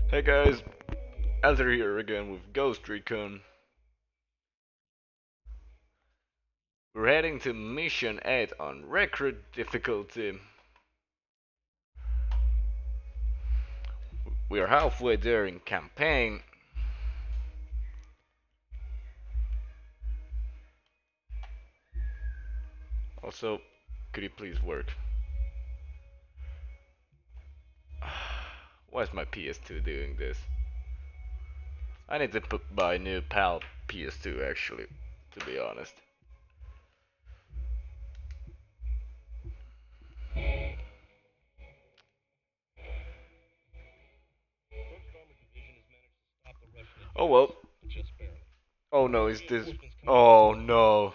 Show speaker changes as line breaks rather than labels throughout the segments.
Hey guys, Elder here again with Ghost Recon. We're heading to Mission 8 on Recruit difficulty. We are halfway there in campaign. Also, could you please work? Why is my PS2 doing this? I need to buy a new PAL PS2 actually, to be honest. Oh well. Oh no, is this... Oh no.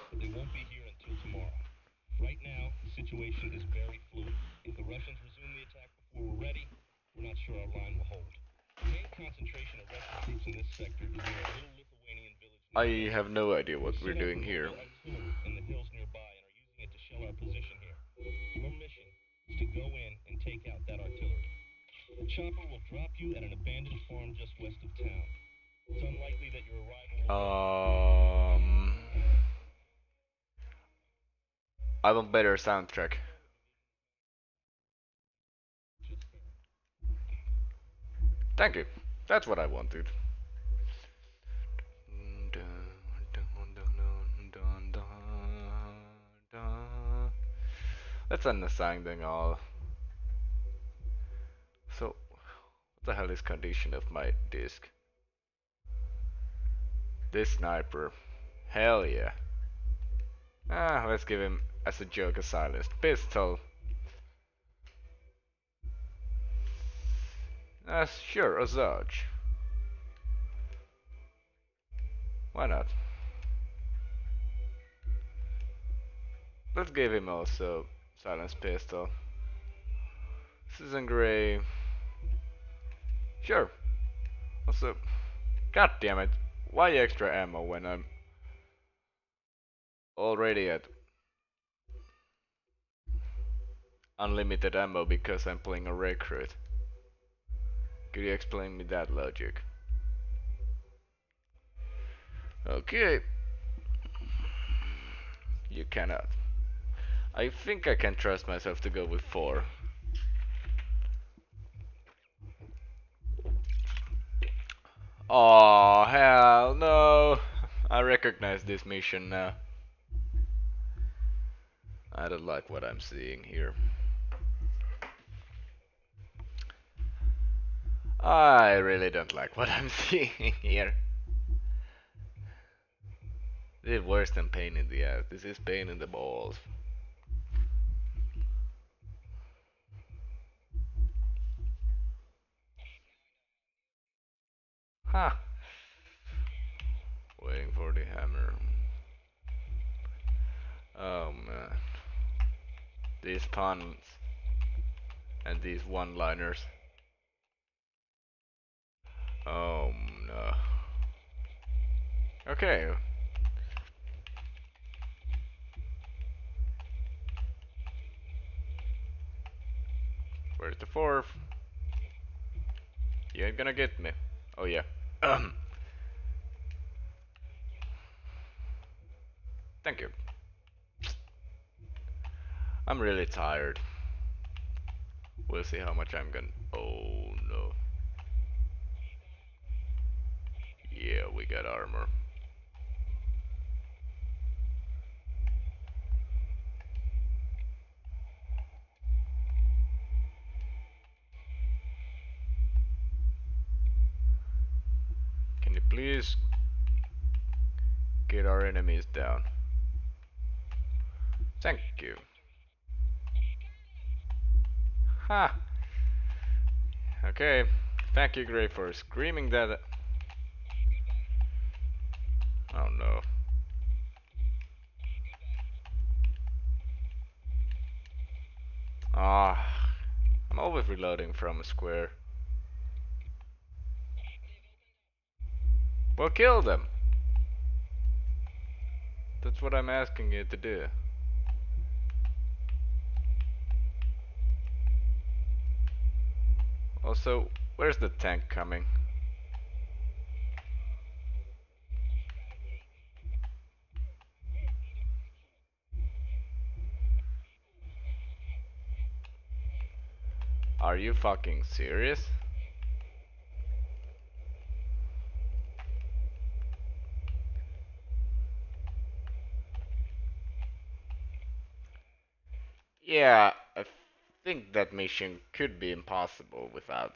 I have no idea what we're doing here. Um, I want better soundtrack. Thank you. That's what I wanted. Let's end the song thing all. So, what the hell is condition of my disc? This sniper. Hell yeah. Let's give him as a joke a silenced pistol. Sure, a Zodge. Why not? Let's give him also silenced pistol. Susan Gray. Sure. Also, god damn it. Why extra ammo when I'm already at unlimited ammo because I'm playing a recruit? Could you explain me that logic? Okay. You cannot. I think I can trust myself to go with 4. Oh hell no! I recognize this mission now. I don't like what I'm seeing here. I really don't like what I'm seeing here. This is worse than pain in the ass. This is pain in the balls. Huh. Waiting for the hammer. Oh man. These puns and these one-liners. Oh no. Okay. Where's the 4th? You ain't gonna get me. Oh yeah. Thank you. I'm really tired. We'll see how much I'm gonna... Oh no. Yeah, we got armor. Can you please get our enemies down? Thank you. Ha! Okay. Thank you, Gray, for screaming that. Oh no. Ah, I'm always reloading from a square. Well, kill them. That's what I'm asking you to do. Also, Where's the tank coming? Are you fucking serious? Yeah, I think that mission could be impossible without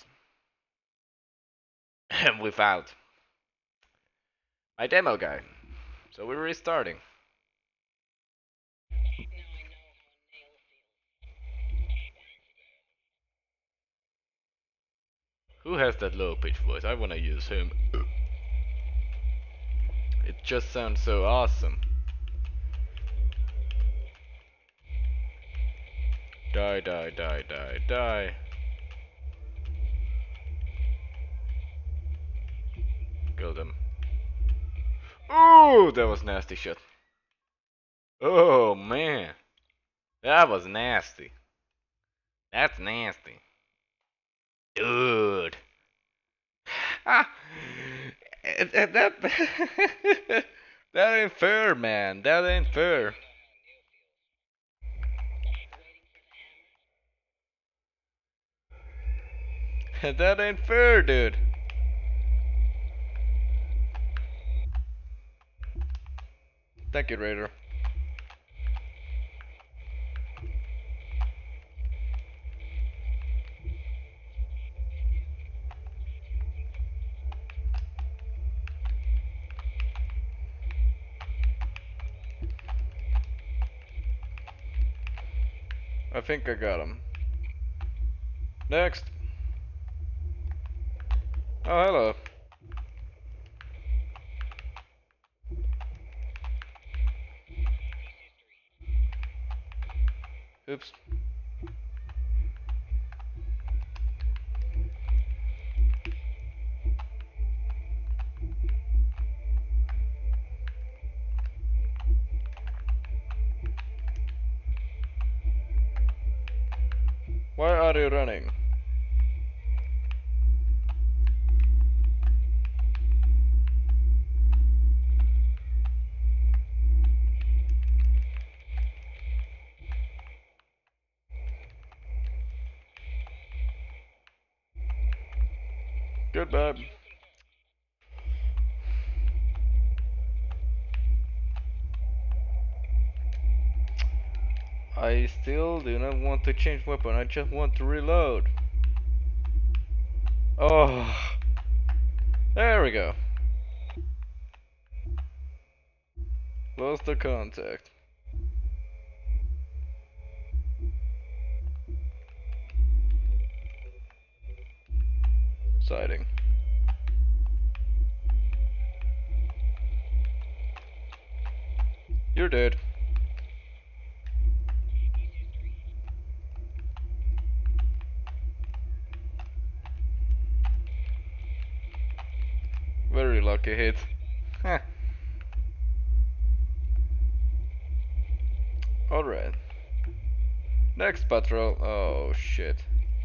without my demo guy. So we're restarting. Who has that low pitched voice? I wanna use him. It just sounds so awesome. Die, die, die, die, die. Killed him. Ooh, that was nasty shit. Oh man, that was nasty. That's nasty. Dude. Ah, that ain't fair, man. That ain't fair. That ain't fair, dude. Thank you, Raider. I think I got him. Next. Oh, hello. Oops. Why are you running? Goodbye. I still do not want to change weapon, I just want to reload. Oh, there we go. Lost the contact. Sighting. You're dead. Very lucky hit. Heh. Alright. Next patrol. Oh shit.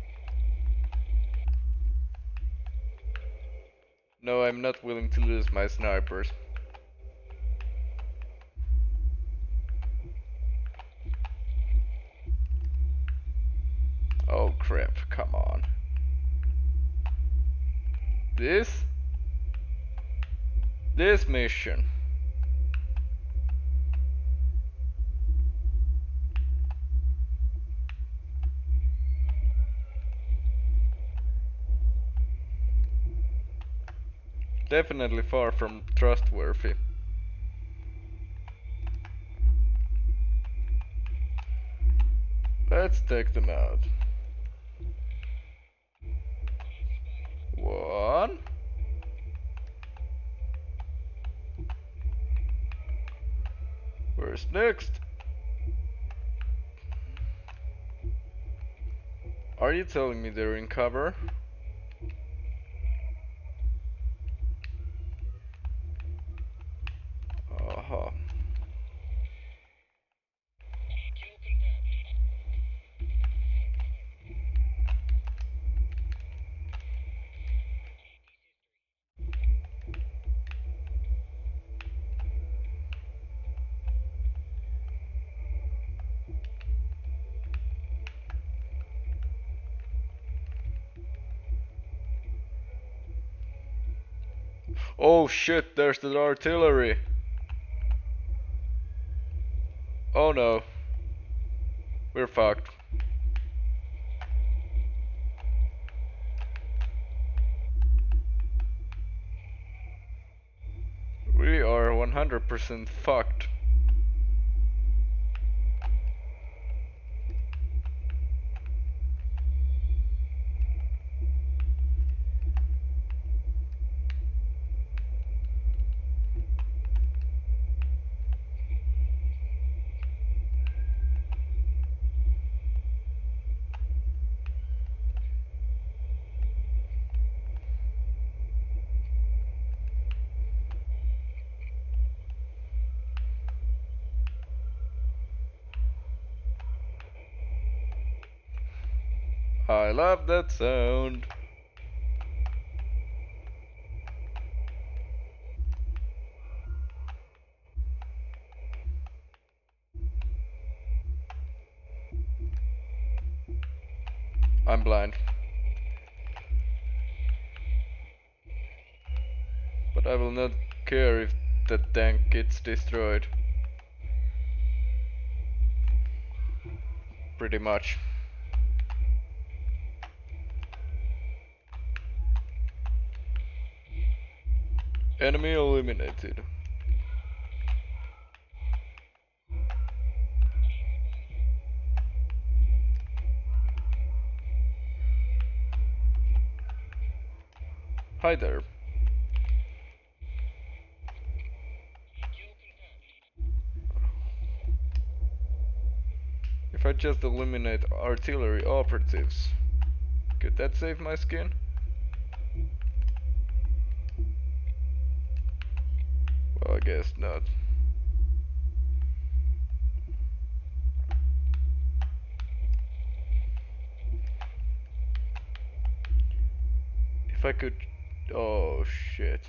No, I'm not willing to lose my snipers. Oh crap, come on. This mission. Definitely far from trustworthy. Let's take them out. One. Where's next? Are you telling me they're in cover? Uh-huh. Oh shit, there's the artillery. Oh no. We're fucked. We are 100% fucked. I love that sound. I'm blind. But I will not care if the tank gets destroyed. Pretty much. Enemy eliminated. Hi there. If I just eliminate artillery operatives, could that save my skin? Well, I guess not. If I could... Oh shit.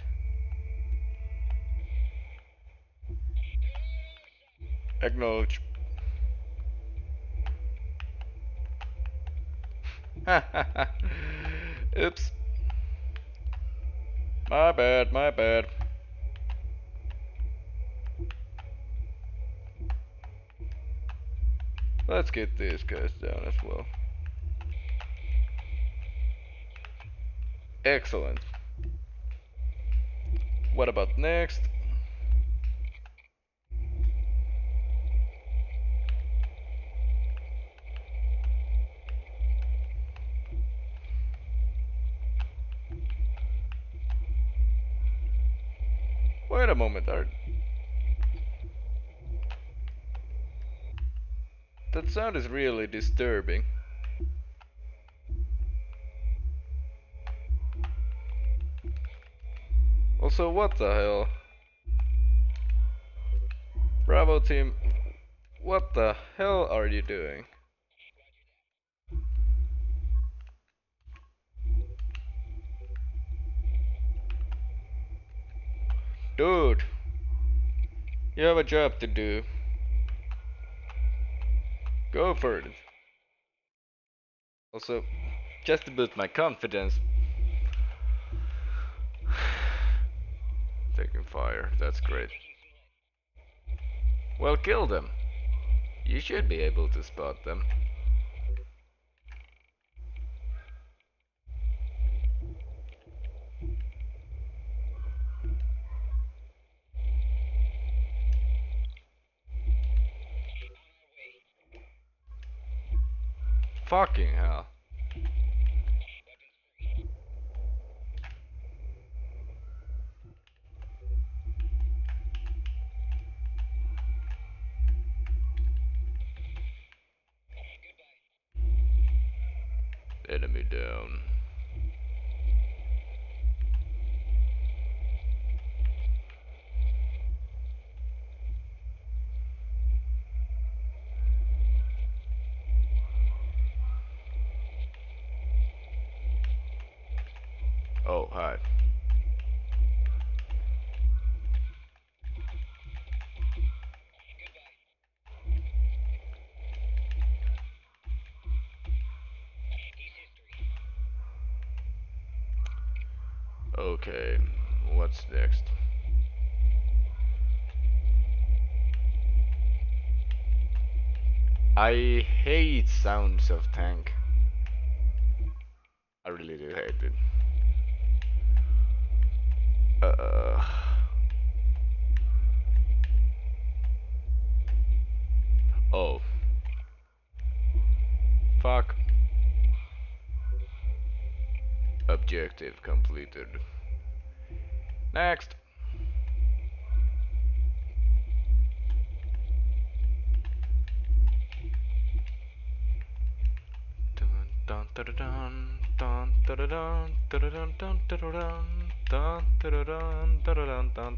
Acknowledge. Oops. My bad, my bad. Let's get these guys down as well. Excellent. What about next? Wait a moment, that sound is really disturbing. Also, what the hell? Bravo team, what the hell are you doing? Dude, you have a job to do. Go for it. Also, just to boost my confidence. Taking fire, that's great. Well, kill them. You should be able to spot them. Fucking hell. Enemy down. Oh, hi. Okay. What's next? I hate sounds of tank. I really do hate it. Uh, oh, fuck. Objective completed. Next. Dun dun dun dun dun dun dun dun dun dun dun dun dun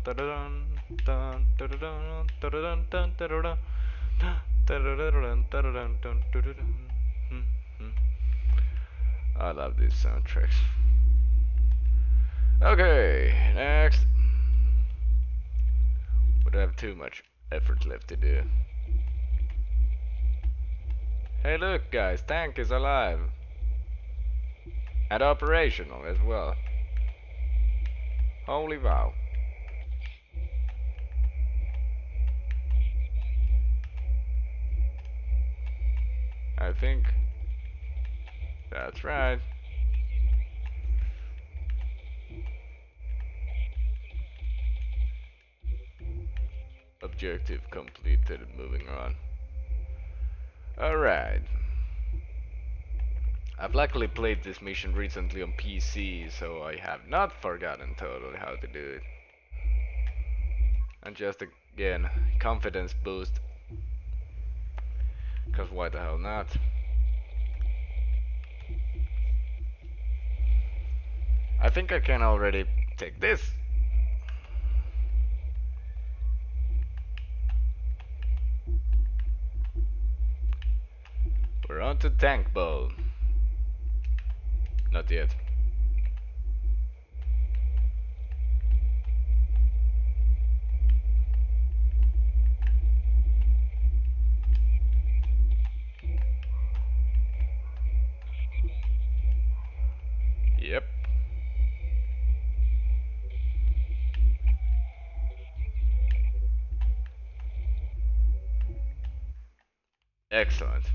I love these soundtracks. Okay, next. We don't have too much effort left to do. Hey look guys, tank is alive. And operational as well. Holy wow. I think that's right. Objective completed, moving on. Alright. I've luckily played this mission recently on PC, so I have not forgotten totally how to do it. And just again, confidence boost. Cause why the hell not? I think I can already take this. We're on to tank bowl. Not yet. Yep. Excellent.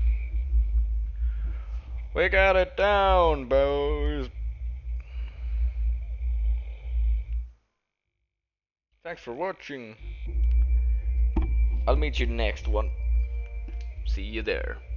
We got it down, boys. Thanks for watching. I'll meet you next one. See you there.